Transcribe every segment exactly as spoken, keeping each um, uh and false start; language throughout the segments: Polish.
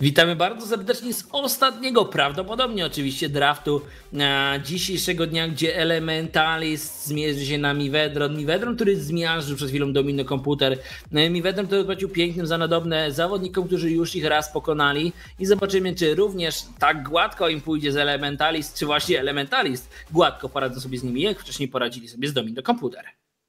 Witamy bardzo serdecznie z ostatniego, prawdopodobnie oczywiście, draftu a, dzisiejszego dnia, gdzie Elementalist zmierzy się na Mivedron. Mivedron, który zmiażdżył przed chwilą Domino Komputer. Mivedron, który płacił pięknym za nadobne zawodnikom, którzy już ich raz pokonali. I zobaczymy, czy również tak gładko im pójdzie z Elementalist, czy właśnie Elementalist gładko poradzą sobie z nimi, jak wcześniej poradzili sobie z Domino Komputer.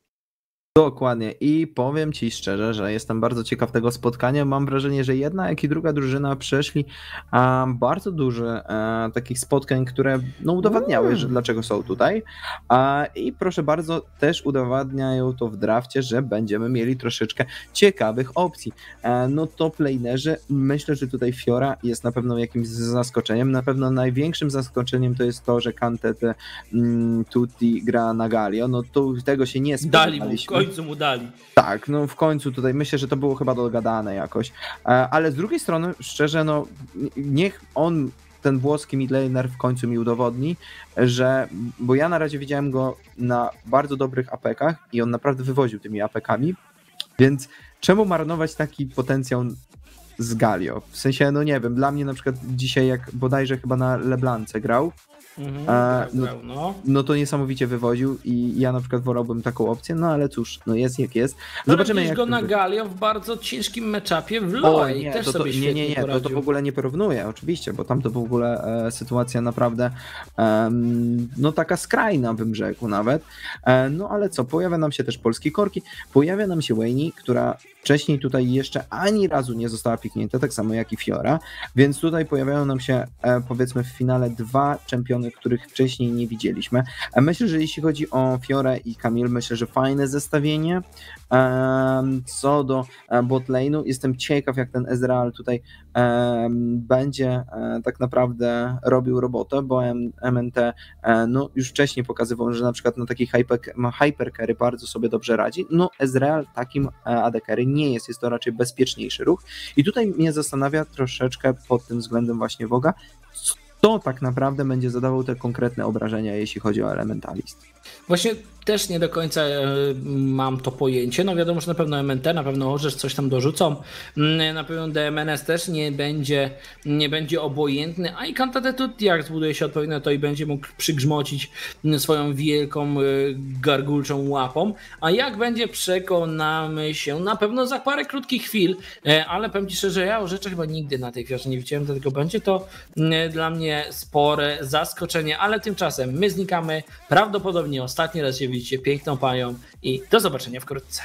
Dokładnie i powiem Ci szczerze, że jestem bardzo ciekaw tego spotkania. Mam wrażenie, że jedna jak i druga drużyna przeszli a, bardzo dużo a, takich spotkań, które no, udowadniały, mm. że dlaczego są tutaj a, i proszę bardzo też udowadniają to w drafcie, że będziemy mieli troszeczkę ciekawych opcji. A, no top lanerzy, myślę, że tutaj Fiora jest na pewno jakimś zaskoczeniem. Na pewno największym zaskoczeniem to jest to, że Kantet mm, Tutti gra na Galio. No to tego się nie spodziewaliśmy. W końcu mu dali. Tak, no w końcu tutaj myślę, że to było chyba dogadane jakoś, ale z drugiej strony szczerze, no niech on, ten włoski midlaner w końcu mi udowodni, że, bo ja na razie widziałem go na bardzo dobrych apekach i on naprawdę wywoził tymi apekami, więc czemu marnować taki potencjał z Galio? W sensie, no nie wiem, dla mnie na przykład dzisiaj jak bodajże chyba na LeBlance grał, Mhm, A, no, grał, no. no to niesamowicie wywoził i ja na przykład wolałbym taką opcję, no ale cóż, no jest jak jest. Zobaczymy, ale jak go na Galio w bardzo ciężkim meczapie w L O E i też to, to, sobie nie, nie, nie, to, to w ogóle nie porównuje, oczywiście, bo tam to w ogóle e, sytuacja naprawdę e, no taka skrajna, bym rzekł nawet. E, no ale co, pojawia nam się też polski Korki, pojawia nam się Wayne, która wcześniej tutaj jeszcze ani razu nie została piknięta, tak samo jak i Fiora, więc tutaj pojawiają nam się e, powiedzmy w finale dwa czempiony, których wcześniej nie widzieliśmy. E, myślę, że jeśli chodzi o Fiorę i Kamil, myślę, że fajne zestawienie. E, co do e, botlane'u, jestem ciekaw, jak ten Ezreal tutaj e, będzie e, tak naprawdę robił robotę, bo M N T e, no, już wcześniej pokazywał, że na przykład na taki hyper, hypercarry bardzo sobie dobrze radzi. No Ezreal takim A D carry nie jest, jest to raczej bezpieczniejszy ruch i tutaj mnie zastanawia troszeczkę pod tym względem właśnie Woga, kto tak naprawdę będzie zadawał te konkretne obrażenia, jeśli chodzi o Elementalist. Właśnie też nie do końca mam to pojęcie. No wiadomo, że na pewno M N T, na pewno Orzesz coś tam dorzucą. Na pewno D M N S też nie będzie, nie będzie obojętny, a i Kantate Tutti, jak zbuduje się odpowiednio, to i będzie mógł przygrzmocić swoją wielką gargulczą łapą. A jak będzie, przekonamy się na pewno za parę krótkich chwil, ale powiem Ci szczerze, ja Orzecza chyba nigdy na tej Fiorze nie widziałem, dlatego będzie to dla mnie spore zaskoczenie, ale tymczasem my znikamy, prawdopodobnie ostatni raz się widzicie piękną panią i do zobaczenia wkrótce.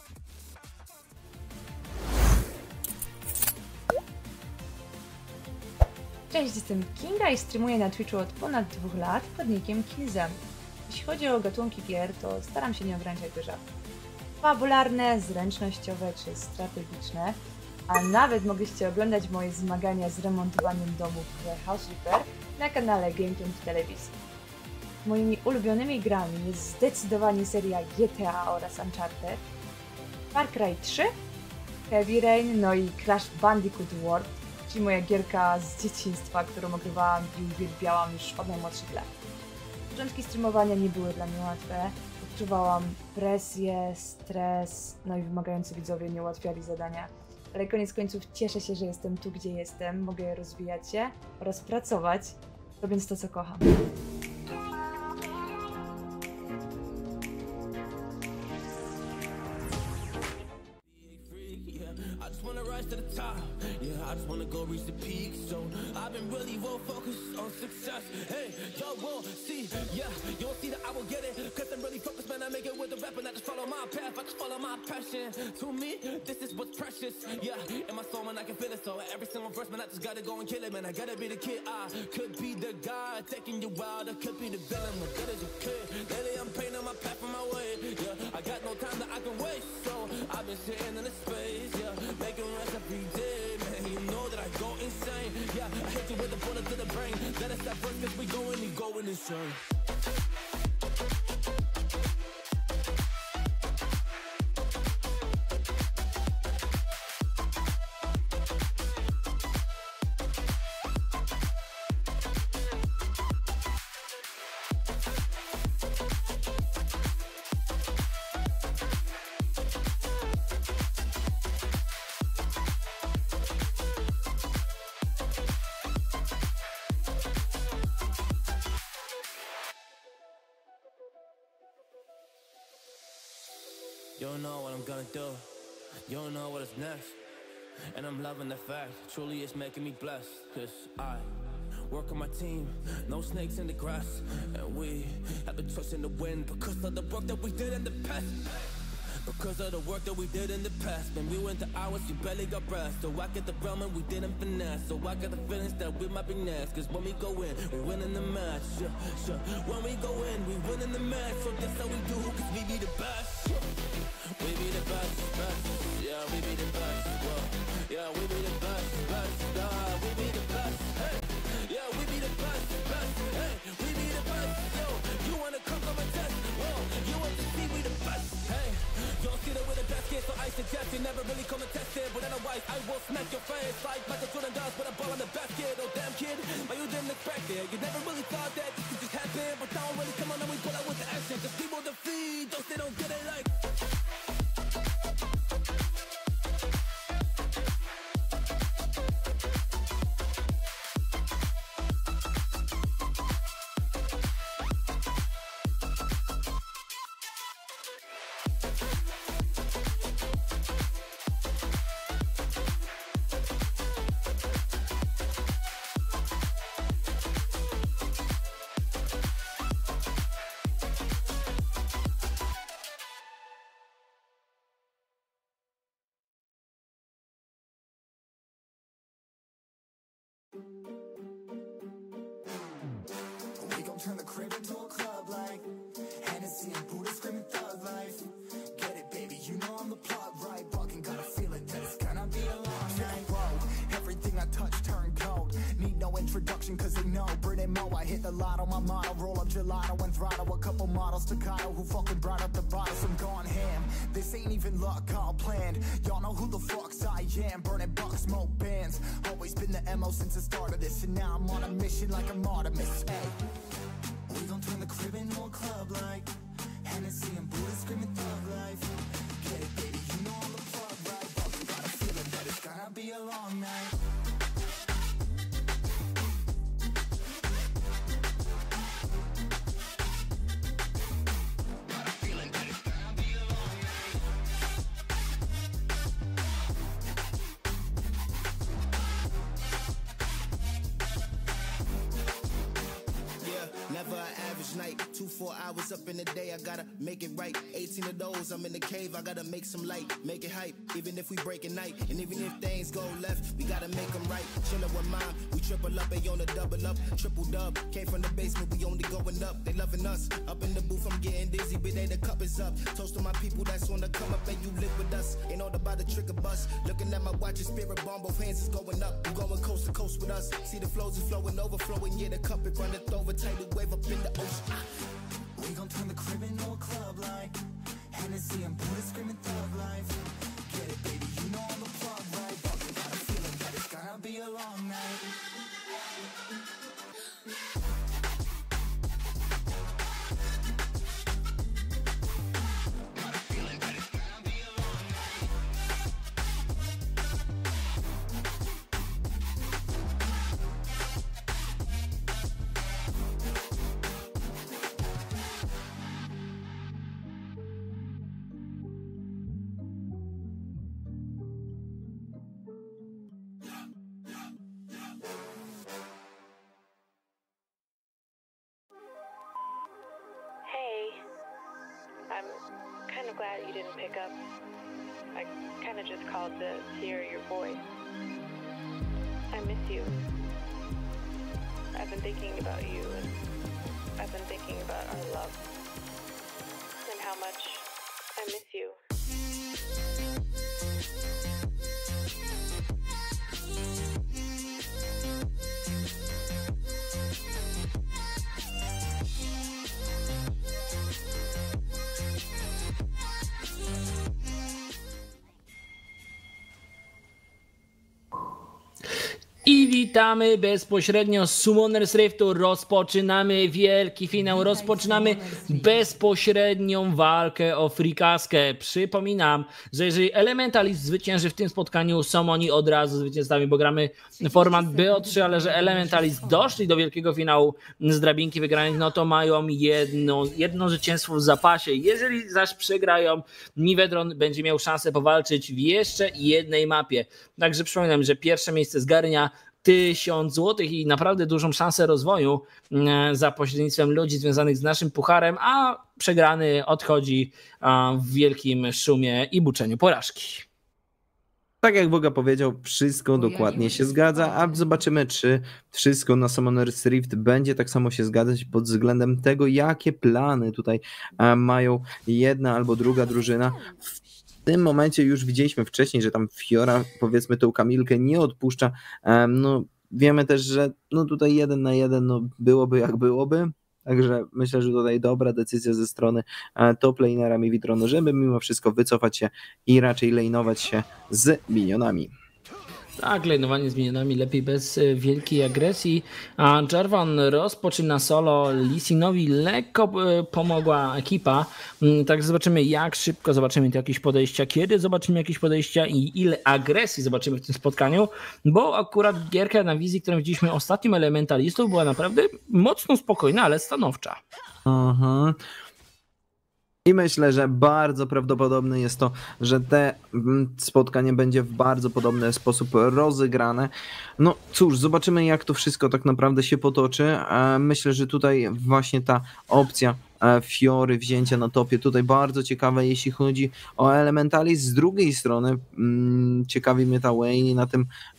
Cześć, jestem Kinga i streamuję na Twitchu od ponad dwóch lat pod nickiem Killzem. Jeśli chodzi o gatunki gier, to staram się nie ograniczać do żadnych. Fabularne, zręcznościowe czy strategiczne, a nawet mogliście oglądać moje zmagania z remontowaniem domów w House Repair na kanale GameTune w telewizji. Moimi ulubionymi grami jest zdecydowanie seria G T A oraz Uncharted, Far Cry trzy, Heavy Rain, no i Crash Bandicoot World, czyli moja gierka z dzieciństwa, którą ogrywałam i uwielbiałam już od najmłodszych lat. Początki streamowania nie były dla mnie łatwe, odczuwałam presję, stres, no i wymagający widzowie nie ułatwiali zadania. Ale koniec końców cieszę się, że jestem tu, gdzie jestem, mogę rozwijać się oraz pracować, robiąc to, co kocham. To the top, yeah, I just wanna go reach the peak. So I've been really well focused on success. Hey, y'all will see, yeah, you'll see that I will get it. Cause I'm really focused, man, I make it with the rap and I just follow my path, I just follow my passion. To me, this is what's precious, yeah, in my soul, man, I can feel it. So every single verse, man, I just gotta go and kill it, man, I gotta be the kid. I could be the guy taking you wild, I could be the villain, what good as a kid. Lately I'm painting my path on my way, yeah, I got no time that I can waste. So I've been sitting in the space, yeah, making rest every day, man, you know that I go insane. Yeah, I hit you with a bullet to the brain. Let us stop first, cause we going and going insane. You don't know what I'm gonna do. You don't know what is next. And I'm loving the fact, truly it's making me blessed. Cause I work on my team, no snakes in the grass. And we have the trust in the wind because of the work that we did in the past. Because of the work that we did in the past. When we went to hours, we barely got rest. So I get the realm and we didn't finesse. So I got the feelings that we might be next. Cause when we go in, we win in the match. Yeah, yeah. When we go in, we win in the match. So that's how we do, cause we be the best. We be the best, best. Yeah, we be the best. Whoa. Yeah, we be the best, best. Yeah, we be the best. Hey, yeah, we be the best, best. Hey, we be the best. Yo, you wanna come come and test? Whoa, you want to see we the best? Hey, you don't see that we're the best kid, so I suggest you never really come and test it. But otherwise, I will smack your face like Michael Jordan does with a ball on the basket. Oh damn kid, but you didn't expect it. You never really thought that this could just happen. But now really come on and we pull out with the action. Cause people defeat those they don't get it like. Turn the crib into a club like Hennessy and Buddha screaming thug life. Get it, baby, you know I'm the plug, right? Fucking got a feeling that it's gonna be a long night. Whoa, everything I touch turn cold. Need no introduction cause they know Brit and Mo, I hit the lotto, my motto. Roll up gelato and throttle a couple models staccato who fucking brought up the bottles. I'm gone ham, this ain't even luck, all planned. Y'all know who the fucks I am. Burning bucks, smoke bands. Always been the M O since the start of this. And now I'm on a mission like I'm Artemis. Hey, we gon' turn the crib into a club like Hennessy and Buddha screaming thug life. Get it, baby, you know I'm the plug, right? Fucking got a feeling that it's gonna be a long night. Never an average night, two, four hours up in the day, I gotta make it right. eighteen of those, I'm in the cave, I gotta make some light, make it hype, even if we break a night. And even if things go left, we gotta make them right. Chillin' with mine, we triple up, they on the double up, triple dub. Came from the basement, we only going up, they loving us. Up in the booth, I'm getting dizzy, but they the cup is up. Toast to my people that's on the come up, and you live with us. Ain't all about the trick of bus. Looking at my watch, your spirit bomb, both hands is going up. You going coast to coast with us. See the flows is flowing, overflowing, yeah, the cup it runneth over, tidal wave up in the ocean. We gon' turn the crib into a club like Hennessy and Buddha screaming thug life. Get it, baby, you know I'm the plug, right? Fucking got a feeling that it's gonna be a long night. I'm kind of glad you didn't pick up. I kind of just called to hear your voice. I miss you. I've been thinking about you, and I've been thinking about our love, and how much I miss you. I witamy bezpośrednio z Summoners Riftu. Rozpoczynamy wielki finał, rozpoczynamy bezpośrednią walkę o frikaskę. Przypominam, że jeżeli Elementalist zwycięży w tym spotkaniu, są oni od razu zwycięzcami, bo gramy format B O trzy, ale że Elementalist doszli do wielkiego finału z drabinki wygranych, no to mają jedno, jedno zwycięstwo w zapasie. Jeżeli zaś przegrają, Nivedron będzie miał szansę powalczyć w jeszcze jednej mapie. Także przypominam, że pierwsze miejsce zgarnia tysiąc złotych i naprawdę dużą szansę rozwoju za pośrednictwem ludzi związanych z naszym pucharem, a przegrany odchodzi w wielkim szumie i buczeniu porażki. Tak jak Boga powiedział, wszystko dokładnie się zgadza, a zobaczymy, czy wszystko na Summoners Rift będzie tak samo się zgadzać pod względem tego, jakie plany tutaj mają jedna albo druga drużyna. W tym momencie już widzieliśmy wcześniej, że tam Fiora, powiedzmy, tą Kamilkę nie odpuszcza. No, wiemy też, że no tutaj jeden na jeden no, byłoby jak byłoby. Także myślę, że tutaj dobra decyzja ze strony top lanera Nivedrana, żeby mimo wszystko wycofać się i raczej lane'ować się z minionami. Tak, lejnowanie z minionami lepiej bez wielkiej agresji. A Jarvan rozpoczyna solo. Lee Sinowi lekko pomogła ekipa. Także zobaczymy, jak szybko zobaczymy te jakieś podejścia, kiedy zobaczymy jakieś podejścia i ile agresji zobaczymy w tym spotkaniu, bo akurat gierka na wizji, którą widzieliśmy ostatnim Elementalistów, była naprawdę mocno spokojna, ale stanowcza. Aha. I myślę, że bardzo prawdopodobne jest to, że te spotkanie będzie w bardzo podobny sposób rozegrane. No cóż, zobaczymy, jak to wszystko tak naprawdę się potoczy. Myślę, że tutaj właśnie ta opcja Fiory, wzięcia na topie, tutaj bardzo ciekawe, jeśli chodzi o Elementalist. Z drugiej strony mm, ciekawi mnie ta Wayne na tym,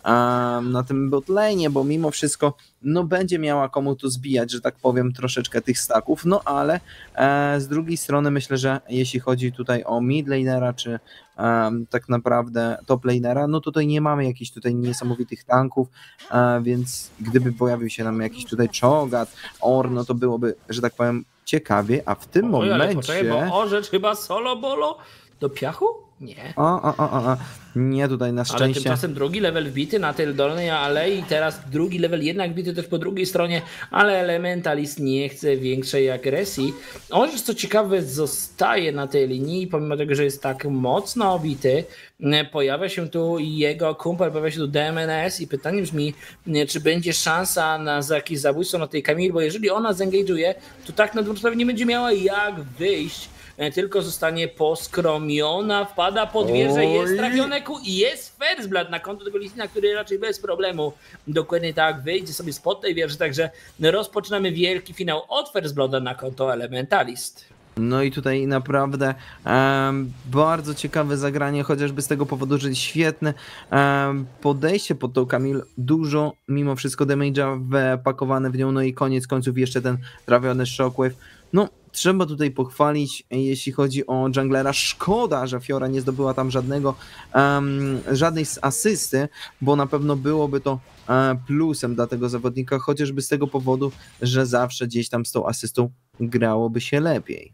um, na tym botlane, bo mimo wszystko no, będzie miała komu tu zbijać, że tak powiem, troszeczkę tych staków, no ale e, z drugiej strony myślę, że jeśli chodzi tutaj o midlanera, czy um, tak naprawdę top lanera, no tutaj nie mamy jakichś tutaj niesamowitych tanków, e, więc gdyby pojawił się nam jakiś tutaj Cho'Gath, Ornn, no to byłoby, że tak powiem, ciekawie, a w tym Oj, ale momencie... poczekaj, bo Orzecz chyba solo bolo do piachu? Nie. O, o, o, o, o. Nie, tutaj na szczęście. Ale tymczasem drugi level wbity na tej dolnej alei, teraz drugi level jednak wbity też po drugiej stronie, ale Elementalist nie chce większej agresji. Orzecz, co ciekawe, zostaje na tej linii, pomimo tego, że jest tak mocno obity. Pojawia się tu jego kumpel, pojawia się tu D M N S i pytanie brzmi, czy będzie szansa na jakieś zabójstwo na tej Kamil, bo jeżeli ona zengage'uje, to tak na dobrą sprawę nie będzie miała jak wyjść, tylko zostanie poskromiona, wpada pod wieżę, jest trafione ku i jest first blood na konto tego Lisina, który raczej bez problemu dokładnie tak wyjdzie sobie spod tej wieży, także rozpoczynamy wielki finał od first blooda na konto Elementalist. No i tutaj naprawdę um, bardzo ciekawe zagranie, chociażby z tego powodu, że świetne um, podejście pod tą Kamil, dużo mimo wszystko damage'a wpakowane w nią, no i koniec końców jeszcze ten trafiony Shockwave. No trzeba tutaj pochwalić, jeśli chodzi o junglera. Szkoda, że Fiora nie zdobyła tam żadnego, um, żadnej asysty, bo na pewno byłoby to um, plusem dla tego zawodnika, chociażby z tego powodu, że zawsze gdzieś tam z tą asystą grałoby się lepiej.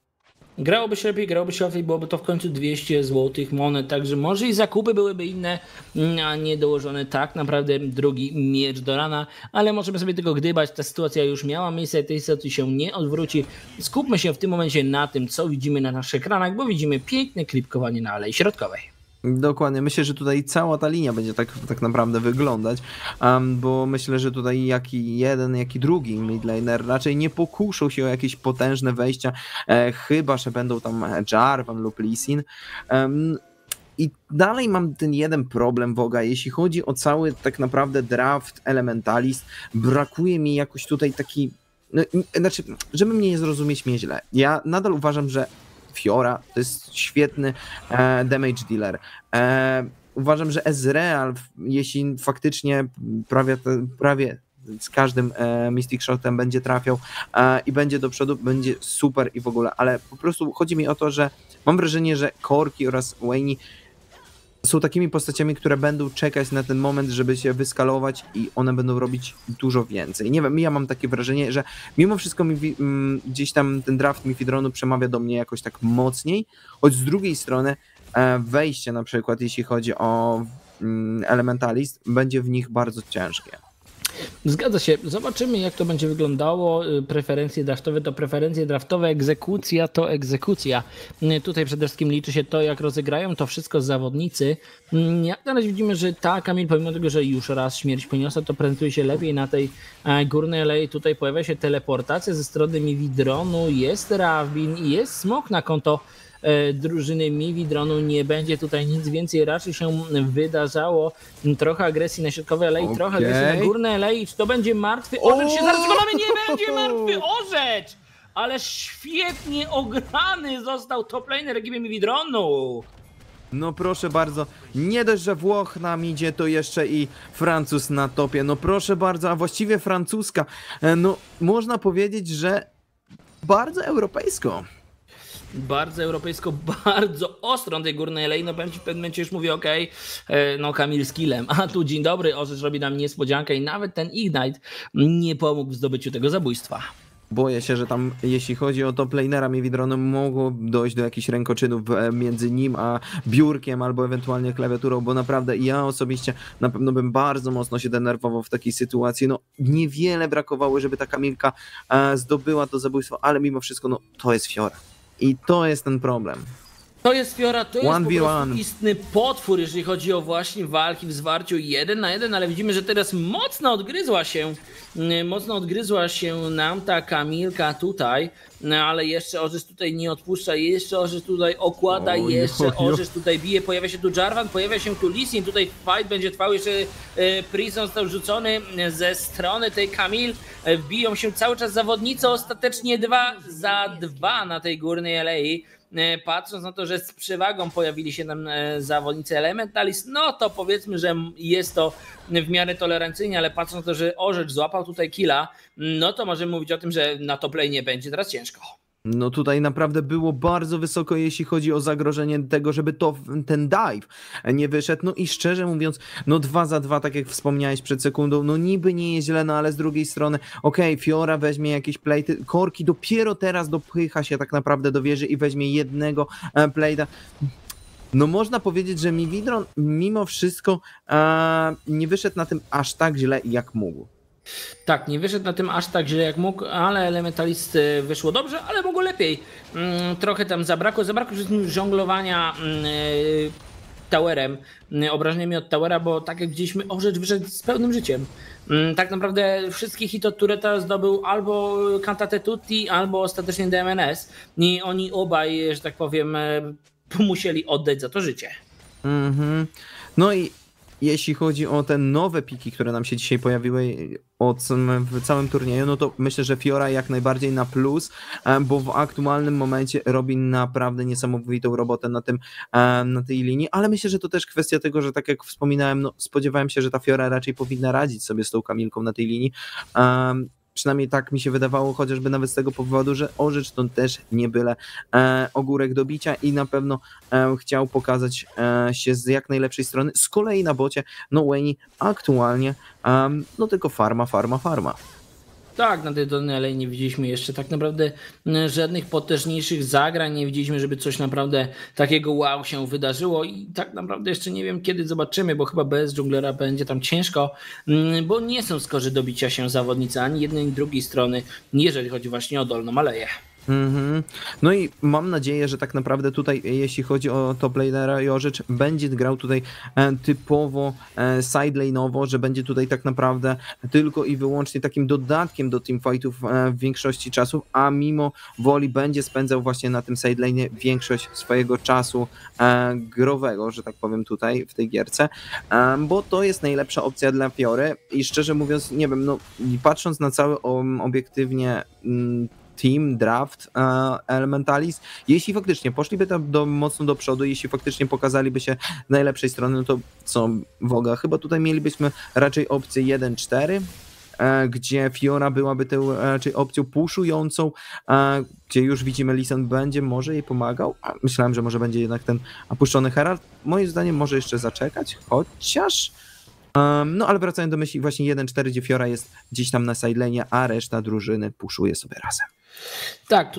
Grałoby się lepiej, grałoby się lepiej, byłoby to w końcu dwieście złotych monet, także może i zakupy byłyby inne, a nie dołożony tak naprawdę drugi miecz do rana, ale możemy sobie tego gdybać, ta sytuacja już miała miejsce, tej sytuacji się nie odwróci. Skupmy się w tym momencie na tym, co widzimy na naszych ekranach, bo widzimy piękne klipkowanie na Alei Środkowej. Dokładnie, myślę, że tutaj cała ta linia będzie tak, tak naprawdę wyglądać, um, bo myślę, że tutaj jak i jeden, jak i drugi midlaner raczej nie pokuszą się o jakieś potężne wejścia, e, chyba że będą tam Jarvan lub Lee Sin. Um, I dalej mam ten jeden problem, Woga, jeśli chodzi o cały tak naprawdę draft Elementalist, brakuje mi jakoś tutaj taki, no, znaczy, żeby mnie nie zrozumieć mnie źle, ja nadal uważam, że Fiora to jest świetny e, damage dealer. E, uważam, że Ezreal, jeśli faktycznie prawie, prawie z każdym e, Mystic Shotem będzie trafiał e, i będzie do przodu, będzie super i w ogóle, ale po prostu chodzi mi o to, że mam wrażenie, że Corki oraz Wayne są takimi postaciami, które będą czekać na ten moment, żeby się wyskalować i one będą robić dużo więcej. Nie wiem, ja mam takie wrażenie, że mimo wszystko mi, m, gdzieś tam ten draft Nivedrana przemawia do mnie jakoś tak mocniej, choć z drugiej strony e, wejście na przykład, jeśli chodzi o mm, Elementalist będzie w nich bardzo ciężkie. Zgadza się. Zobaczymy, jak to będzie wyglądało. Preferencje draftowe to preferencje draftowe, egzekucja to egzekucja. Tutaj przede wszystkim liczy się to, jak rozegrają to wszystko zawodnicy. Jak na razie widzimy, że ta Kamil, pomimo tego, że już raz śmierć poniosła, to prezentuje się lepiej na tej górnej alei. Tutaj pojawia się teleportacja ze strony Miwidronu, jest Ravin i jest smok na konto drużyny Miwidronu. Nie będzie tutaj nic więcej raczej się wydarzało. Trochę agresji na środkowej alei, okay. Trochę agresji na górnej alei. Czy to będzie martwy orzecz? Się zaraz przekonamy, nie będzie martwy orzecz! Ale świetnie ograny został top laner ekipy Miwidronu. No proszę bardzo, nie dość, że Włoch nam idzie, to jeszcze i Francuz na topie. No proszę bardzo, a właściwie francuska. No można powiedzieć, że bardzo europejsko. Bardzo europejsko, bardzo ostro na tej górnej alei. No powiem ci, w pewnym momencie już mówię, okej, okay, no Kamil z killem, a tu dzień dobry, orzecz robi nam niespodziankę i nawet ten Ignite nie pomógł w zdobyciu tego zabójstwa. Boję się, że tam, jeśli chodzi o top lanera Miwidronu, mogło dojść do jakichś rękoczynów między nim a biurkiem albo ewentualnie klawiaturą, bo naprawdę ja osobiście na pewno bym bardzo mocno się denerwował w takiej sytuacji. No niewiele brakowało, żeby ta Kamilka e, zdobyła to zabójstwo, ale mimo wszystko, no to jest Fiora. I to jest ten problem. To jest Fiora, to jest one po prostu istny potwór, jeżeli chodzi o właśnie walki w zwarciu jeden na jeden, ale widzimy, że teraz mocno odgryzła się, mocno odgryzła się nam ta Kamilka tutaj, ale jeszcze orzecz tutaj nie odpuszcza, jeszcze orzecz tutaj okłada, o, jeszcze jo, jo. orzecz tutaj bije, pojawia się tu Jarvan, pojawia się tu Lee Sin, tutaj fight będzie trwał, jeszcze Prison został rzucony ze strony tej Kamil, biją się cały czas zawodnicy, ostatecznie dwa za dwa na tej górnej alei. Patrząc na to, że z przewagą pojawili się tam zawodnicy Elementalist, no to powiedzmy, że jest to w miarę tolerancyjnie, ale patrząc na to, że orzecz złapał tutaj killa, no to możemy mówić o tym, że na top lane będzie teraz ciężko. No tutaj naprawdę było bardzo wysoko, jeśli chodzi o zagrożenie tego, żeby to, ten dive nie wyszedł. No i szczerze mówiąc, no dwa za dwa, tak jak wspomniałeś przed sekundą, no niby nie jest źle, no ale z drugiej strony, okej, okay, Fiora weźmie jakieś plejty, Korki dopiero teraz dopycha się tak naprawdę do wieży i weźmie jednego plejta. No można powiedzieć, że Miwidron mimo wszystko e, nie wyszedł na tym aż tak źle, jak mógł. Tak, nie wyszedł na tym aż tak źle jak mógł, ale Elementalist wyszło dobrze, ale mogło lepiej. Trochę tam zabrakło, zabrakło żonglowania towerem, obrażeniami od towera, bo tak jak widzieliśmy, orzecz wyszedł z pełnym życiem. Tak naprawdę wszystkie hity od tureta zdobył albo Cantate Tutti, albo ostatecznie D M N S i oni obaj, że tak powiem, musieli oddać za to życie. Mhm. No i jeśli chodzi o te nowe piki, które nam się dzisiaj pojawiły od, w całym turnieju, no to myślę, że Fiora jak najbardziej na plus, bo w aktualnym momencie robi naprawdę niesamowitą robotę na tym, na tej linii, ale myślę, że to też kwestia tego, że tak jak wspominałem, no spodziewałem się, że ta Fiora raczej powinna radzić sobie z tą Kamilką na tej linii. Um, Przynajmniej tak mi się wydawało, chociażby nawet z tego powodu, że orzecz to też nie byle e, ogórek do bicia i na pewno e, chciał pokazać e, się z jak najlepszej strony. Z kolei na bocie, no Wayne aktualnie, e, no tylko farma, farma, farma. Tak, na tej dolnej alei nie widzieliśmy jeszcze tak naprawdę żadnych potężniejszych zagrań, nie widzieliśmy, żeby coś naprawdę takiego wow się wydarzyło i tak naprawdę jeszcze nie wiem, kiedy zobaczymy, bo chyba bez dżunglera będzie tam ciężko, bo nie są skorzy do bicia się zawodnicy ani jednej, ani drugiej strony, jeżeli chodzi właśnie o dolną aleję. Mm-hmm. No i mam nadzieję, że tak naprawdę tutaj, jeśli chodzi o top lanera i orzecz, będzie grał tutaj e, typowo e, sidelane'owo, że będzie tutaj tak naprawdę tylko i wyłącznie takim dodatkiem do teamfightów e, w większości czasów, a mimo woli będzie spędzał właśnie na tym sidelane większość swojego czasu e, growego, że tak powiem tutaj w tej gierce, e, bo to jest najlepsza opcja dla Fiory i szczerze mówiąc, nie wiem, no patrząc na cały um, obiektywnie um, team, draft, uh, Elementalist, jeśli faktycznie poszliby tam do, mocno do przodu, jeśli faktycznie pokazaliby się z najlepszej strony, no to co Woga, chyba tutaj mielibyśmy raczej opcję jeden cztery, uh, gdzie Fiora byłaby tą raczej opcją puszującą, uh, gdzie już widzimy Lee Sin będzie może jej pomagał, a myślałem, że może będzie jednak ten opuszczony Herald, moim zdaniem może jeszcze zaczekać, chociaż Um, no ale wracając do myśli właśnie jeden cztery, gdzie Fiora jest gdzieś tam na sidelane, a reszta drużyny puszuje sobie razem. Tak, tutaj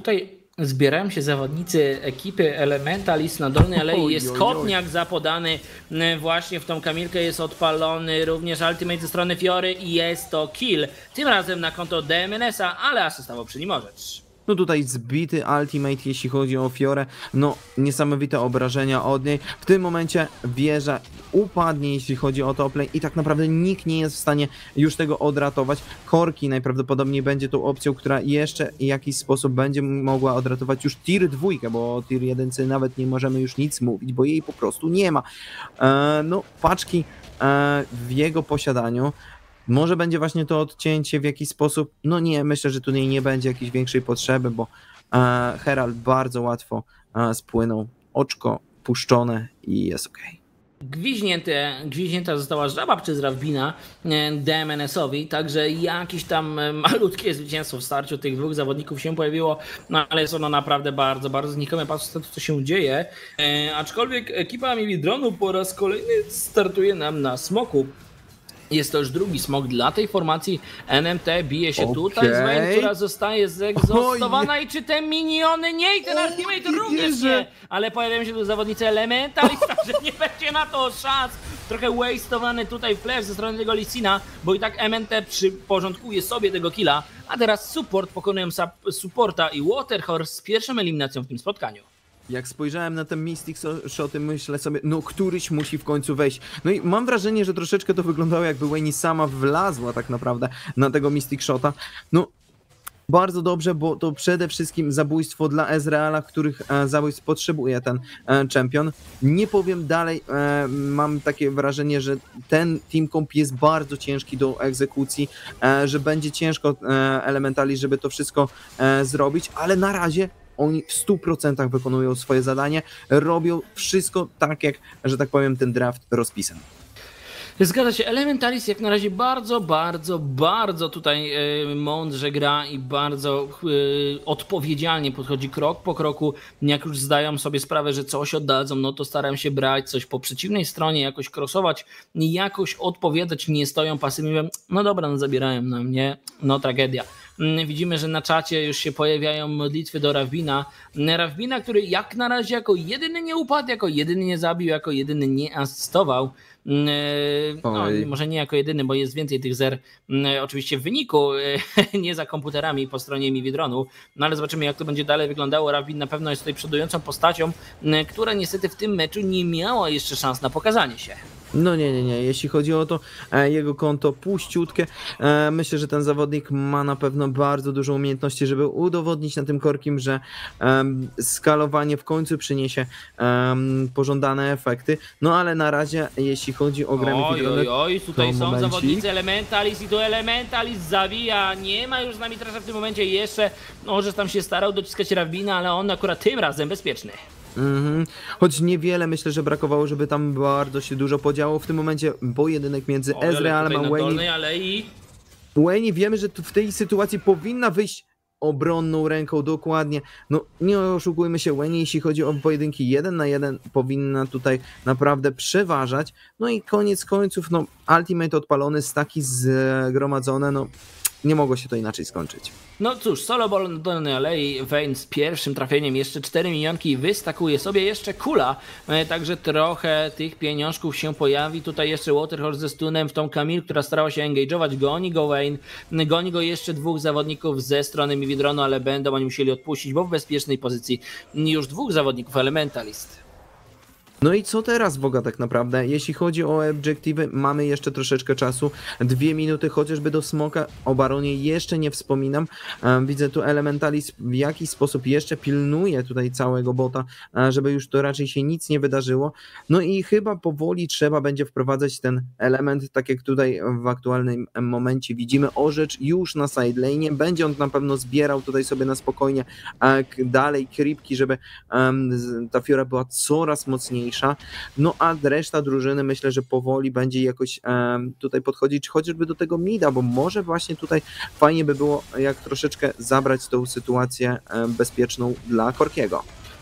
Zbierają się zawodnicy ekipy Elementalist na dolnej alei. Oj, Jest oj, oj. Kopniak zapodany właśnie w tą Kamilkę, jest odpalony również ultimate ze strony Fiory i jest to kill. Tym razem na konto D M N S-a, ale asystował przy nim Orzecz. No tutaj zbity ultimate, jeśli chodzi o Fiorę, no niesamowite obrażenia od niej. W tym momencie wieża upadnie, jeśli chodzi o top lane i tak naprawdę nikt nie jest w stanie już tego odratować. Korki najprawdopodobniej będzie tą opcją, która jeszcze w jakiś sposób będzie mogła odratować już tier dwa, bo o tier jeden nawet nie możemy już nic mówić, bo jej po prostu nie ma. E, no paczki e, w jego posiadaniu. Może będzie właśnie to odcięcie w jakiś sposób, no nie, myślę, że tutaj nie będzie jakiejś większej potrzeby, bo e, Herald bardzo łatwo e, spłynął, oczko puszczone i jest ok. Gwiźnięte, gwiźnięta została żaba przez Ravbina D M N S-owi, także jakieś tam malutkie zwycięstwo w starciu tych dwóch zawodników się pojawiło, no ale jest ono naprawdę bardzo, bardzo znikome, patrząc na to, co się dzieje. E, aczkolwiek ekipa Mimidronu po raz kolejny startuje nam na smoku. Jest to już drugi smok dla tej formacji. N M T bije się Okej. tutaj z Wayne, która zostaje zegzostowana i czy te miniony nie i ten ultimate również nie. Ale pojawiają się tu zawodnicy Elementalist, także nie będzie na to szans. Trochę wastowany tutaj flash ze strony tego Lissina, bo i tak M N T przyporządkuje sobie tego killa, a teraz support pokonują supporta i Waterhorse z pierwszą eliminacją w tym spotkaniu. Jak spojrzałem na ten Mystic Shoty, myślę sobie, no któryś musi w końcu wejść. No i mam wrażenie, że troszeczkę to wyglądało, jakby Wayne sama wlazła tak naprawdę na tego Mystic Shota. No bardzo dobrze, bo to przede wszystkim zabójstwo dla Ezreala, których e, zabójstw potrzebuje ten e, champion. Nie powiem dalej, e, mam takie wrażenie, że ten team comp jest bardzo ciężki do egzekucji, e, że będzie ciężko e, elementali, żeby to wszystko e, zrobić, ale na razie oni w stu procentach wykonują swoje zadanie, robią wszystko tak, jak, że tak powiem, ten draft rozpisan. Zgadza się, Elementalist jak na razie bardzo, bardzo, bardzo tutaj y, mądrze gra i bardzo y, odpowiedzialnie podchodzi krok po kroku. Jak już zdają sobie sprawę, że coś oddadzą, no to starają się brać coś po przeciwnej stronie, jakoś crossować, jakoś odpowiadać, nie stoją pasywnie. No dobra, no zabierają na mnie, no tragedia. Widzimy, że na czacie już się pojawiają modlitwy do Ravbina. Ravbina, który jak na razie jako jedyny nie upadł, jako jedyny nie zabił, jako jedyny nie asystował. No, może nie jako jedyny, bo jest więcej tych zer oczywiście w wyniku, nie za komputerami po stronie Mimidronu, no ale zobaczymy, jak to będzie dalej wyglądało. Ravbin na pewno jest tutaj przodującą postacią, która niestety w tym meczu nie miała jeszcze szans na pokazanie się. No nie, nie, nie. Jeśli chodzi o to, e, jego konto puściutkie, e, myślę, że ten zawodnik ma na pewno bardzo dużo umiejętności, żeby udowodnić na tym korkim, że e, skalowanie w końcu przyniesie e, pożądane efekty. No ale na razie, jeśli chodzi o grę Oj, oj, oj, tutaj są momencik. zawodnicy Elementalist i tu Elementalist zawija. Nie ma już z nami Trasza w tym momencie jeszcze. No, że tam się starał dociskać Ravbina, ale on akurat tym razem bezpieczny. Mhm. Choć niewiele myślę, że brakowało, żeby tam bardzo się dużo podziało. W tym momencie pojedynek między Oj, ale Ezrealem tutaj a na Wayne. dolnej alei. Wayne wiemy, że tu w tej sytuacji powinna wyjść obronną ręką, dokładnie. No nie oszukujmy się, Wayne, jeśli chodzi o pojedynki jeden na jeden, powinna tutaj naprawdę przeważać. No i koniec końców, no ultimate odpalony, staki zgromadzone, no nie mogło się to inaczej skończyć. No cóż, solo ball na dolnej alei, Vayne z pierwszym trafieniem, jeszcze cztery minionki wystakuje sobie, jeszcze kula, także trochę tych pieniążków się pojawi. Tutaj jeszcze Waterhorse ze stunem w tą Camille, która starała się engage'ować, goni go Vayne, goni go jeszcze dwóch zawodników ze strony Mimidronu, ale będą oni musieli odpuścić, bo w bezpiecznej pozycji już dwóch zawodników Elementalist. No i co teraz w ogóle tak naprawdę? Jeśli chodzi o obiektywy, mamy jeszcze troszeczkę czasu, dwie minuty chociażby do smoka, o Baronie jeszcze nie wspominam. Widzę tu Elementalist w jakiś sposób jeszcze pilnuje tutaj całego bota, żeby już to raczej się nic nie wydarzyło. No i chyba powoli trzeba będzie wprowadzać ten element, tak jak tutaj w aktualnym momencie widzimy, Orzecz już na side lane, będzie on na pewno zbierał tutaj sobie na spokojnie dalej creepki, żeby ta Fiora była coraz mocniejsza. No a reszta drużyny myślę, że powoli będzie jakoś um, tutaj podchodzić chociażby do tego mida, bo może właśnie tutaj fajnie by było jak troszeczkę zabrać tą sytuację um, bezpieczną dla Korkiego.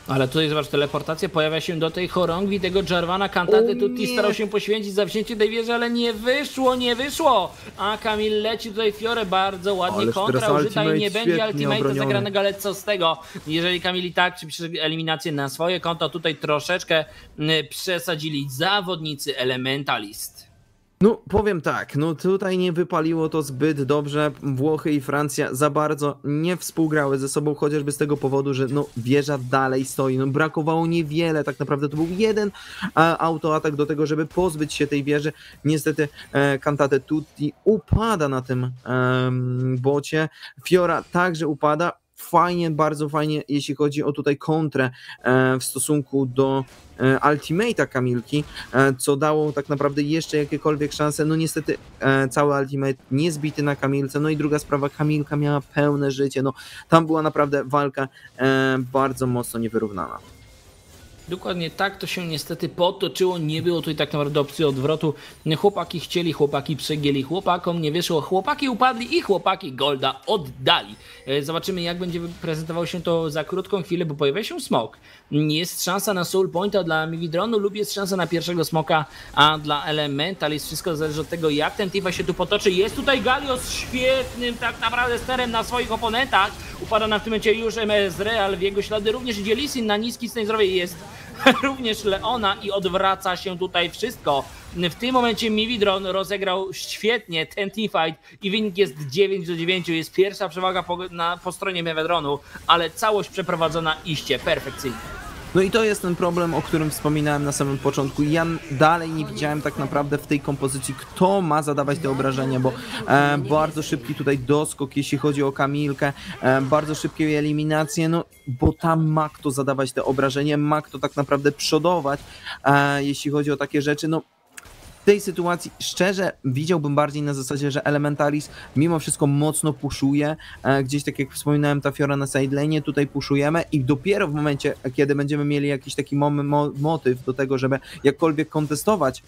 Ale tutaj zobacz, teleportacja pojawia się do tej chorągwi, tego Jarvana. Cantate Tutti starał się poświęcić za wzięcie tej wieży, ale nie wyszło, nie wyszło. A Kamil leci tutaj Fiore, bardzo ładnie Ależ kontra teraz użyta i nie ultimate będzie świetnie ultimate'a obroniony. zagranego, ale co z tego? Jeżeli Kamil i tak czy eliminację na swoje konto, tutaj troszeczkę mm, przesadzili zawodnicy Elementalist. No powiem tak, no tutaj nie wypaliło to zbyt dobrze, Włochy i Francja za bardzo nie współgrały ze sobą, chociażby z tego powodu, że no wieża dalej stoi, no brakowało niewiele, tak naprawdę to był jeden a, autoatak do tego, żeby pozbyć się tej wieży. Niestety e, Cantate Tutti upada na tym e, bocie, Fiora także upada. Fajnie, bardzo fajnie, jeśli chodzi o tutaj kontrę e, w stosunku do e, ultimate'a Kamilki, e, co dało tak naprawdę jeszcze jakiekolwiek szanse. No niestety e, cały ultimate nie zbity na Kamilce. No i druga sprawa, Kamilka miała pełne życie. No tam była naprawdę walka e, bardzo mocno niewyrównana. Dokładnie tak to się niestety potoczyło, nie było tutaj tak naprawdę opcji odwrotu. Chłopaki chcieli, chłopaki przegięli, chłopakom nie wyszło, chłopaki upadli i chłopaki Golda oddali. Zobaczymy, jak będzie prezentowało się to za krótką chwilę, bo pojawia się smok. Jest szansa na soul pointa dla Mividronu lub jest szansa na pierwszego smoka, a dla Elementalist wszystko zależy od tego, jak ten Tifa się tu potoczy. Jest tutaj Galio z świetnym tak naprawdę sterem na swoich oponentach. Upada na w tym momencie już M S Real, w jego ślady również idzie Lee Sin, na niski stan zdrowia jest również Leona i odwraca się tutaj wszystko. W tym momencie Mividron rozegrał świetnie ten teamfight i wynik jest dziewięć do dziewięciu. Jest pierwsza przewaga po, na, po stronie Mividronu, ale całość przeprowadzona iście perfekcyjnie. No i to jest ten problem, o którym wspominałem na samym początku. Ja dalej nie widziałem tak naprawdę w tej kompozycji, kto ma zadawać te obrażenia, bo e, bardzo szybki tutaj doskok, jeśli chodzi o Kamilkę, e, bardzo szybkie eliminacje, no bo tam ma kto zadawać te obrażenia, ma kto tak naprawdę przodować, e, jeśli chodzi o takie rzeczy, no w tej sytuacji szczerze widziałbym bardziej na zasadzie, że Elementalis mimo wszystko mocno puszuje, e, gdzieś tak jak wspominałem, ta Fiora na sidelane, tutaj puszujemy i dopiero w momencie, kiedy będziemy mieli jakiś taki mo mo motyw do tego, żeby jakkolwiek kontestować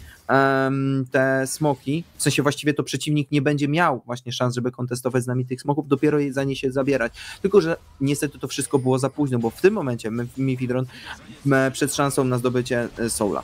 um, te smoki, w sensie właściwie to przeciwnik nie będzie miał właśnie szans, żeby kontestować z nami tych smoków, dopiero je za nie się zabierać. Tylko że niestety to wszystko było za późno, bo w tym momencie Mividron przed szansą na zdobycie Soula.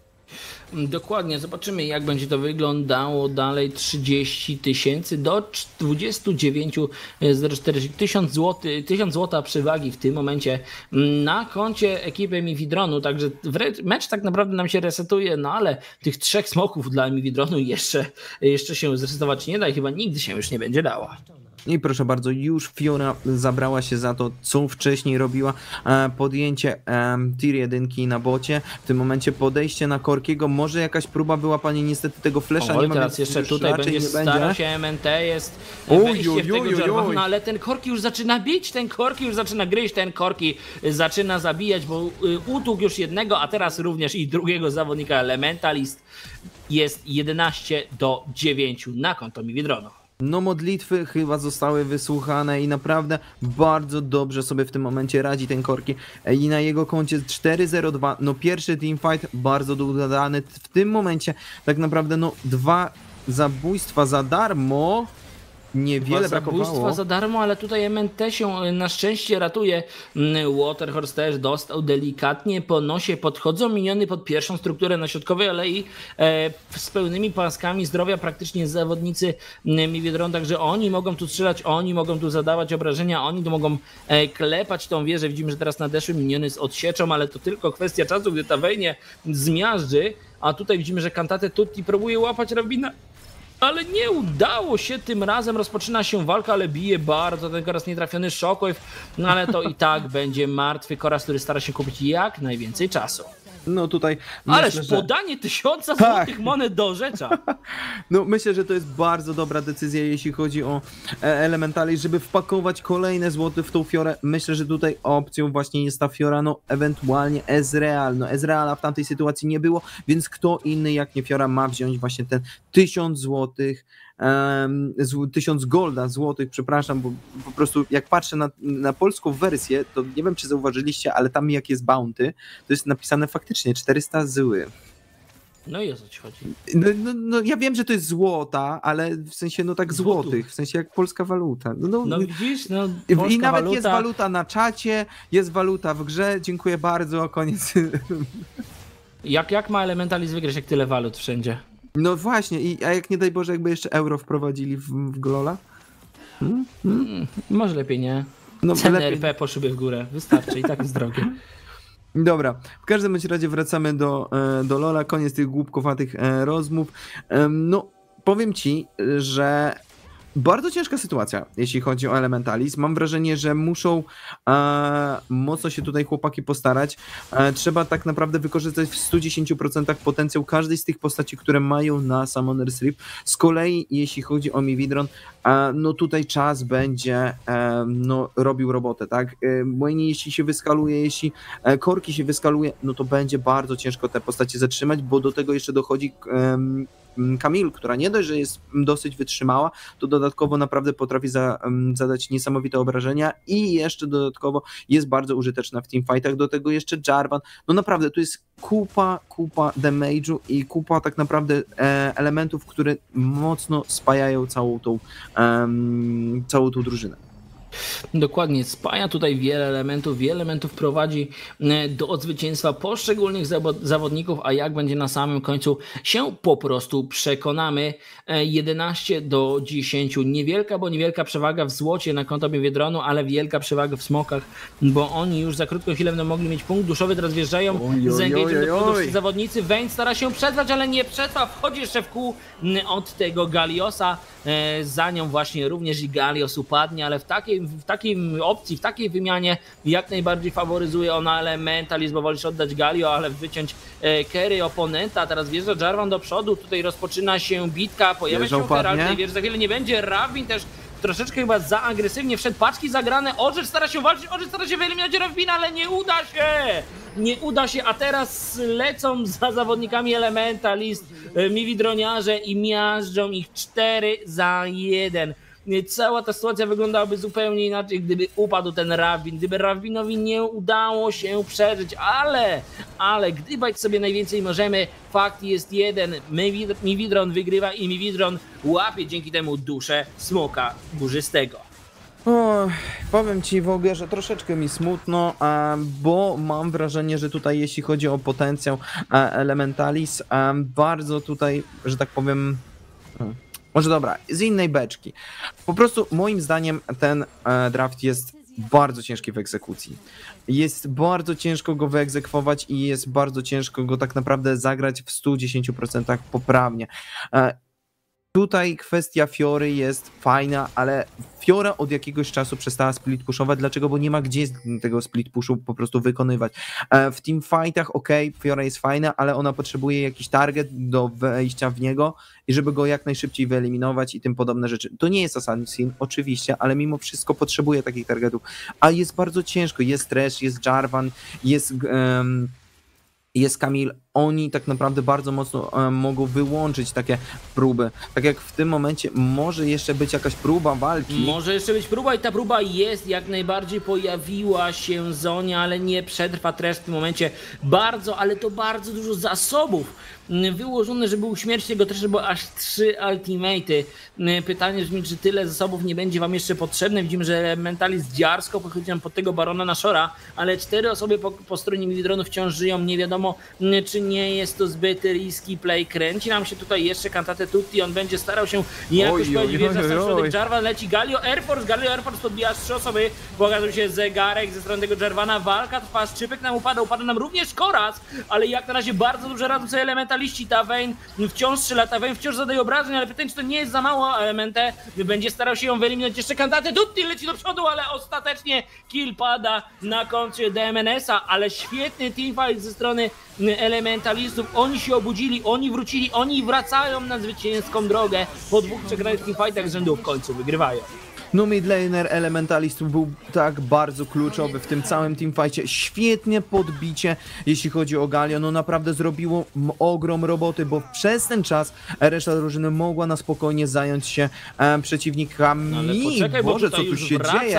Dokładnie, zobaczymy, jak będzie to wyglądało dalej. Trzydzieści tysięcy do dwudziestu dziewięciu zero cztery, tysiąc złotych, tysiąc złota przewagi w tym momencie na koncie ekipy Mividronu, także mecz tak naprawdę nam się resetuje, no ale tych trzech smoków dla Mividronu jeszcze, jeszcze się zresetować nie da i chyba nigdy się już nie będzie dało. I proszę bardzo, już Fiora zabrała się za to, co wcześniej robiła, e, podjęcie e, tier jeden na bocie, w tym momencie podejście na Korkiego, może jakaś próba była, panie, niestety tego flesza Oj, nie ma, teraz jeszcze tutaj będzie starał się M N T, jest Uj, wejście uj, w tego uj, uj, Jarvana, uj. ale ten Korki już zaczyna bić, ten Korki już zaczyna gryźć, ten Korki zaczyna zabijać, bo y, utłukł już jednego, a teraz również i drugiego zawodnika Elementalist. Jest jedenaście do dziewięciu na konto Mividronu. No modlitwy chyba zostały wysłuchane i naprawdę bardzo dobrze sobie w tym momencie radzi ten Korki i na jego koncie cztery zero dwa, no pierwszy teamfight bardzo udany w tym momencie, tak naprawdę no dwa zabójstwa za darmo, niewiele brakowało. Zabójstwa za darmo, ale tutaj M N T się na szczęście ratuje. Waterhorse też dostał delikatnie po nosie, podchodzą miniony pod pierwszą strukturę na środkowej alei e, z pełnymi paskami zdrowia praktycznie zawodnicy Mividron, także oni mogą tu strzelać, oni mogą tu zadawać obrażenia, oni tu mogą e, klepać tą wieżę. Widzimy, że teraz nadeszły miniony z odsieczą, ale to tylko kwestia czasu, gdy ta wejnie zmiażdży, a tutaj widzimy, że Cantate Tutti próbuje łapać Rabina, ale nie udało się tym razem, rozpoczyna się walka, ale bije bardzo ten Koras nietrafiony Shockwave, no ale to i tak będzie martwy Koras, który stara się kupić jak najwięcej czasu. No tutaj Ależ myślę, że... podanie tysiąca Tak. złotych monet do rzecza. No myślę, że to jest bardzo dobra decyzja, jeśli chodzi o Elementali, żeby wpakować kolejne złoty w tą Fiorę. Myślę, że tutaj opcją właśnie jest ta Fiora, no ewentualnie Ezreal. No Ezreala w tamtej sytuacji nie było, więc kto inny jak nie Fiora ma wziąć właśnie ten tysiąc złotych, um, tysiąc golda złotych, przepraszam, bo po prostu jak patrzę na, na polską wersję, to nie wiem, czy zauważyliście, ale tam jak jest bounty, to jest napisane faktycznie czterysta zły. No i o co ci chodzi? No, no, no ja wiem, że to jest złota, ale w sensie no tak Złotów. złotych, w sensie jak polska waluta. No, no, No widzisz, no I polska nawet waluta, jest waluta na czacie, jest waluta w grze, dziękuję bardzo, koniec. Jak, jak ma Elementalist wygrać, jak tyle walut wszędzie? No właśnie, i, a jak nie daj Boże, jakby jeszcze euro wprowadzili w, w Glola? Hmm? Hmm? Mm, może lepiej nie. No Ceny lepiej. R P poszłyby w górę, wystarczy i tak jest drogie. Dobra, w każdym bądź razie wracamy do, e, do Lola, koniec tych głupkowatych e, rozmów. Em, No, powiem ci, że bardzo ciężka sytuacja, jeśli chodzi o Elementalizm. Mam wrażenie, że muszą e, mocno się tutaj chłopaki postarać. E, trzeba tak naprawdę wykorzystać w stu dziesięciu procentach potencjał każdej z tych postaci, które mają na Summoner's Rift. Z kolei, jeśli chodzi o Mividron, e, no tutaj czas będzie e, no, robił robotę, tak? E, Moini, jeśli się wyskaluje, jeśli e, Korki się wyskaluje, no to będzie bardzo ciężko te postacie zatrzymać, bo do tego jeszcze dochodzi e, Camille, która nie dość, że jest dosyć wytrzymała, to dodatkowo naprawdę potrafi za, um, zadać niesamowite obrażenia i jeszcze dodatkowo jest bardzo użyteczna w teamfightach. Do tego jeszcze Jarvan. No naprawdę, tu jest kupa, kupa damage'u i kupa tak naprawdę e, elementów, które mocno spajają całą tą, um, całą tą drużynę. Dokładnie, spaja tutaj wiele elementów, wiele elementów prowadzi do zwycięstwa poszczególnych zawodników, a jak będzie na samym końcu się po prostu przekonamy. jedenaście do dziesięciu, niewielka, bo niewielka przewaga w złocie na konto Mividronu, ale wielka przewaga w smokach, bo oni już za krótką chwilę będą mogli mieć punkt duszowy, teraz wjeżdżają z engage'em do przodu zawodnicy. Vayne stara się przetrwać, ale nie przetrwa, wchodzi jeszcze w kół od tego Galiosa, za nią właśnie również i Galios upadnie, ale w takiej, w takiej opcji, w takiej wymianie jak najbardziej faworyzuje ona Elementalist, bo wolisz oddać Galio, ale wyciąć carry oponenta. Teraz wjeżdża Jarvan do przodu, tutaj rozpoczyna się bitka, pojawia Wjeżdżał się Herald, padnie. wiesz, za chwilę nie będzie. Ravin też troszeczkę chyba za agresywnie wszedł, paczki zagrane, Odrzecz stara się walczyć, Odrzecz stara się wyeliminować Ravina, ale nie uda się! Nie uda się, a teraz lecą za zawodnikami Elementalist, Mividroniarze i miażdżą ich cztery za jeden. Cała ta sytuacja wyglądałaby zupełnie inaczej, gdyby upadł ten Ravin, gdyby Ravinowi nie udało się przeżyć, ale, ale gdybać sobie najwięcej możemy, fakt jest jeden, Mividron wygrywa i Mividron łapie dzięki temu duszę smoka górzystego. O, powiem ci w ogóle, że troszeczkę mi smutno, e, bo mam wrażenie, że tutaj jeśli chodzi o potencjał e, Elementalis, e, bardzo tutaj, że tak powiem, hmm, może dobra, z innej beczki. Po prostu moim zdaniem ten e, draft jest bardzo ciężki w egzekucji. Jest bardzo ciężko go wyegzekwować i jest bardzo ciężko go tak naprawdę zagrać w stu dziesięciu procentach poprawnie. E, Tutaj kwestia Fiory jest fajna, ale Fiora od jakiegoś czasu przestała split pushować. Dlaczego? Bo nie ma gdzie tego split pushu po prostu wykonywać. W teamfightach okej, okay, Fiora jest fajna, ale ona potrzebuje jakiś target do wejścia w niego i żeby go jak najszybciej wyeliminować i tym podobne rzeczy. To nie jest Assassin, oczywiście, ale mimo wszystko potrzebuje takich targetów. A jest bardzo ciężko. Jest Thresh, jest Jarvan, jest... Um, jest Camille, oni tak naprawdę bardzo mocno e, mogą wyłączyć takie próby. Tak jak w tym momencie może jeszcze być jakaś próba walki. Może jeszcze być próba i ta próba jest, jak najbardziej pojawiła się Zonia, ale nie przetrwa Thresh w tym momencie bardzo, ale to bardzo dużo zasobów wyłożone, żeby uśmiercić tego Thresha, bo aż trzy ultimate'y. Pytanie brzmi, czy tyle zasobów nie będzie wam jeszcze potrzebne. Widzimy, że Elementalist dziarsko pochodzi nam pod tego Barona Nashora, ale cztery osoby po, po stronie Mividronu wciąż żyją. Nie wiadomo, czy nie jest to zbyt risky play. Kręci nam się tutaj jeszcze Cantate Tutti, on będzie starał się jakoś powiedzieć, wjeżdża w środek Jarvan, leci Galio Air Force, Galio Air Force podbija trzy osoby, pokazał się zegarek ze strony tego Jarvana, walka trwa, szczypek nam upada, upada nam również Koraz, ale jak na razie bardzo dobrze radzą sobie Elementaliści. Ta Vayne wciąż strzela, ta Vayne wciąż zadaje obrażeń, ale pytanie, czy to nie jest za mało. Elementę będzie starał się ją wyeliminować jeszcze Cantate Tutti, leci do przodu, ale ostatecznie kill pada na koncie D M N S-a, ale świetny teamfight ze strony Elementalistów, oni się obudzili, oni wrócili, oni wracają na zwycięską drogę, po dwóch przegranych teamfightach z rzędu w końcu wygrywają. No midlaner Elementalistów był tak bardzo kluczowy w tym całym teamfightie. Świetnie podbicie, jeśli chodzi o Galio. No naprawdę zrobiło ogrom roboty, bo przez ten czas reszta drużyny mogła na spokojnie zająć się e, przeciwnikami. Ale poczekaj, Boże, bo co tu już się wraca dzieje?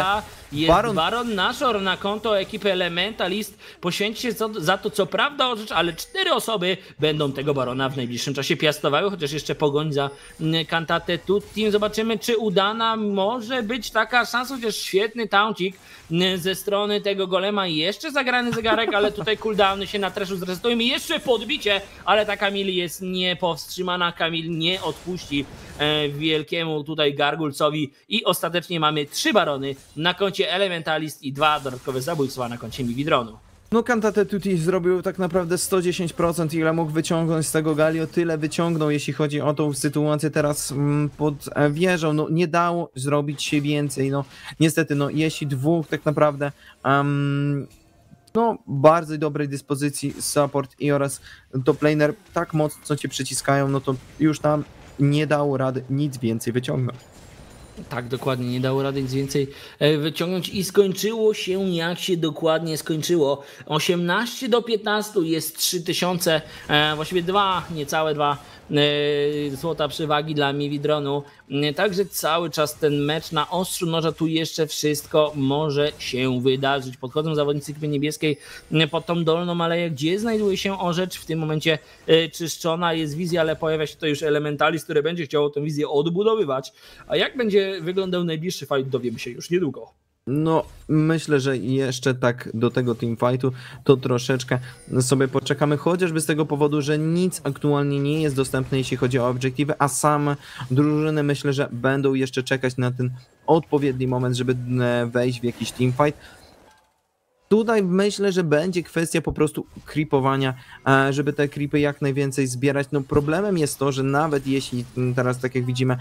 Jest Baron- Baron Nashor na konto ekipy Elementalist. Poświęci się za, za to, co prawda o rzecz, ale cztery osoby będą tego Barona w najbliższym czasie piastowały, chociaż jeszcze pogoń za mm, Kantatę Tutti. Zobaczymy, czy udana może być taka szansa, chociaż świetny tauncik mm, ze strony tego golema. Jeszcze zagrany zegarek, ale tutaj cooldowny się na trashu zresetują i jeszcze podbicie, ale ta Kamil jest niepowstrzymana. Kamil nie odpuści e, wielkiemu tutaj Gargulcowi i ostatecznie mamy trzy Barony na koncie Elementalist i dwa dodatkowe zabójstwa na koncie Mividronu. No Cantate Tutti zrobił tak naprawdę sto dziesięć procent, ile mógł wyciągnąć z tego Galio, tyle wyciągnął, jeśli chodzi o tą sytuację teraz mm, pod e, wieżą. No nie dało zrobić się więcej, no niestety, no jeśli dwóch tak naprawdę um, no bardzo dobrej dyspozycji support i oraz top laner tak mocno cię przyciskają, no to już tam nie dało rady nic więcej wyciągnąć. Tak, dokładnie, nie dało rady nic więcej e, wyciągnąć i skończyło się jak się dokładnie skończyło. osiemnaście do piętnastu jest trzy tysiące, e, właściwie dwa, niecałe dwa e, złota przewagi dla Mividronu. E, także cały czas ten mecz na ostrzu noża, tu jeszcze wszystko może się wydarzyć. Podchodzą zawodnicy ekipy niebieskiej e, pod tą dolną aleję, gdzie znajduje się Orzecz. W tym momencie e, czyszczona jest wizja, ale pojawia się to już Elementalist, który będzie chciał tę wizję odbudowywać. A jak będzie wyglądał najbliższy fight, dowiemy się już niedługo. No, myślę, że jeszcze tak do tego teamfightu to troszeczkę sobie poczekamy, chociażby z tego powodu, że nic aktualnie nie jest dostępne, jeśli chodzi o obiektywy, a same drużyny myślę, że będą jeszcze czekać na ten odpowiedni moment, żeby wejść w jakiś teamfight. Tutaj myślę, że będzie kwestia po prostu creepowania, żeby te creepy jak najwięcej zbierać. No problemem jest to, że nawet jeśli teraz, tak jak widzimy,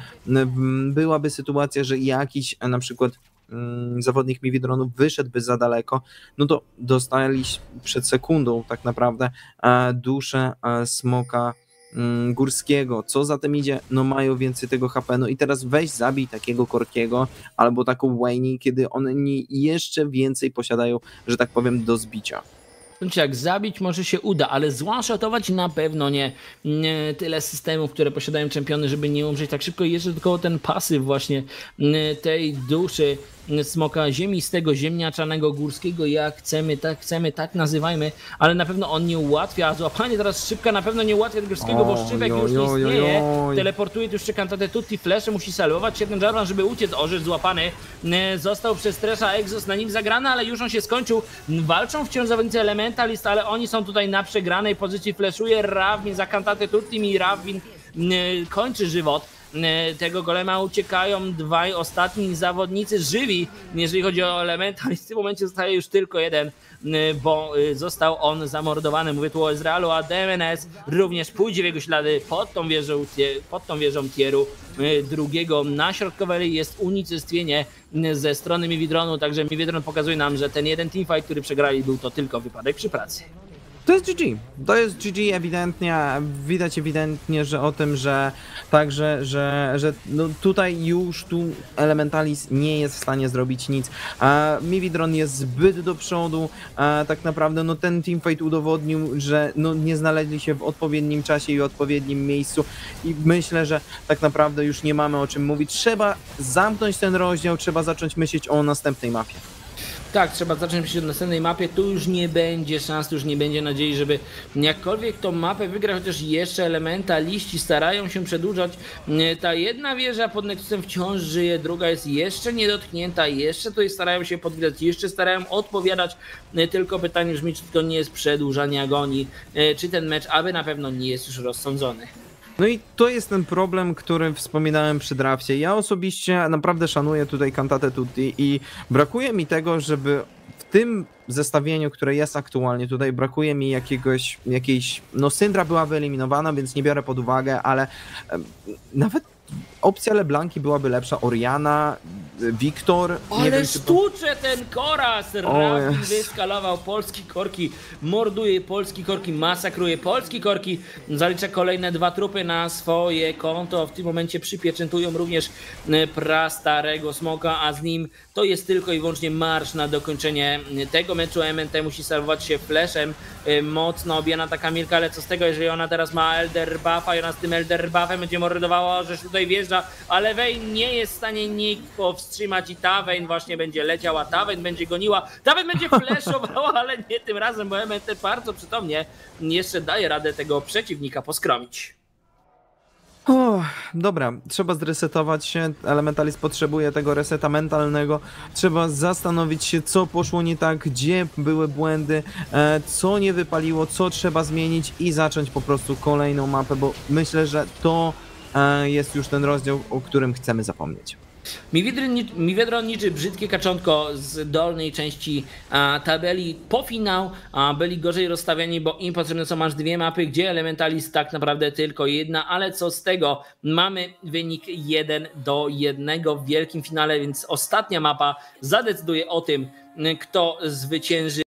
byłaby sytuacja, że jakiś na przykład zawodnik Mividronu wyszedłby za daleko, no to dostali przed sekundą tak naprawdę duszę smoka Górskiego. Co za tym idzie? No mają więcej tego H P. No i teraz weź zabij takiego Korkiego albo taką Wayne, kiedy one jeszcze więcej posiadają, że tak powiem, do zbicia. Znaczy jak zabić może się uda, ale złaszotować na pewno nie. nie. Tyle systemów, które posiadają czempiony, żeby nie umrzeć tak szybko. I jeszcze tylko ten pasyw właśnie tej duszy smoka ziemistego, ziemniaczanego, górskiego, jak chcemy, tak chcemy, tak nazywajmy, ale na pewno on nie ułatwia. Złapanie teraz szybka na pewno nie ułatwia górskiego, bo szybek już nie istnieje. Teleportuje tu jeszcze Cantate Tutti, flesze musi salwować się ten Jarvan, żeby uciec. Orzecz złapany, został przez Tresha Exos na nim zagrany, ale już on się skończył. Walczą wciąż zawodnicy Elementalist, ale oni są tutaj na przegranej pozycji. Fleszuje Ravin za Cantate Tutti i Ravin kończy żywot tego golema. Uciekają dwaj ostatni zawodnicy żywi, jeżeli chodzi o Elementalist. W tym momencie zostaje już tylko jeden, bo został on zamordowany. Mówię tu o Ezrealu, a D M N S również pójdzie w jego ślady pod tą wieżą, pod tą wieżą tieru drugiego. Na środkowej jest unicestwienie ze strony Mividronu, także Mividron pokazuje nam, że ten jeden teamfight, który przegrali, był to tylko wypadek przy pracy. To jest G G. To jest G G ewidentnie. Widać ewidentnie, że o tym, że także, że, że no tutaj już tu Elementalist nie jest w stanie zrobić nic. A Mividron jest zbyt do przodu. A tak naprawdę no ten teamfight udowodnił, że no nie znaleźli się w odpowiednim czasie i odpowiednim miejscu. I myślę, że tak naprawdę już nie mamy o czym mówić. Trzeba zamknąć ten rozdział, trzeba zacząć myśleć o następnej mapie. Tak, trzeba zacząć myśleć o następnej mapie. Tu już nie będzie szans, tu już nie będzie nadziei, żeby jakkolwiek tą mapę wygrać, chociaż jeszcze Elementaliści starają się przedłużać. Ta jedna wieża pod Nexusem wciąż żyje, druga jest jeszcze niedotknięta, jeszcze tutaj starają się podgryzać, jeszcze starają odpowiadać. Tylko pytanie brzmi, czy to nie jest przedłużanie agonii, czy ten mecz aby na pewno nie jest już rozsądzony. No i to jest ten problem, który wspominałem przy drafcie. Ja osobiście naprawdę szanuję tutaj Cantate Tutti i brakuje mi tego, żeby w tym zestawieniu, które jest aktualnie tutaj, brakuje mi jakiegoś, jakiejś, no Syndra była wyeliminowana, więc nie biorę pod uwagę, ale e, nawet opcja LeBlanki byłaby lepsza, Orianna, Wiktor. Ale wiem, sztucze to... ten Koras! Ravin wyskalował polski korki, morduje polski korki, masakruje polski korki, zalicza kolejne dwa trupy na swoje konto. W tym momencie przypieczętują również prastarego smoka, a z nim to jest tylko i wyłącznie marsz na dokończenie tego meczu. M N T musi salwować się flashem. Mocno objana taka Milka, ale co z tego, jeżeli ona teraz ma Elder Buffa i ona z tym Elder Buffem będzie mordowała, że tutaj tutaj wjeżdża, ale Vayne nie jest w stanie nikt powstrzymać i ta Vayne właśnie będzie leciała, ta Vayne będzie goniła, ta Vayne będzie flashowała, ale nie tym razem, bo M N T bardzo przytomnie jeszcze daje radę tego przeciwnika poskromić. O, dobra, trzeba zresetować się, Elementalist potrzebuje tego reseta mentalnego, trzeba zastanowić się, co poszło nie tak, gdzie były błędy, e, co nie wypaliło, co trzeba zmienić i zacząć po prostu kolejną mapę, bo myślę, że to e, jest już ten rozdział, o którym chcemy zapomnieć. Miwiedro niczy brzydkie kaczątko z dolnej części a, tabeli po finał, a byli gorzej rozstawieni, bo im potrzebne są aż dwie mapy, gdzie Elementalist tak naprawdę tylko jedna, ale co z tego? Mamy wynik jeden do jednego w wielkim finale, więc ostatnia mapa zadecyduje o tym, kto zwycięży.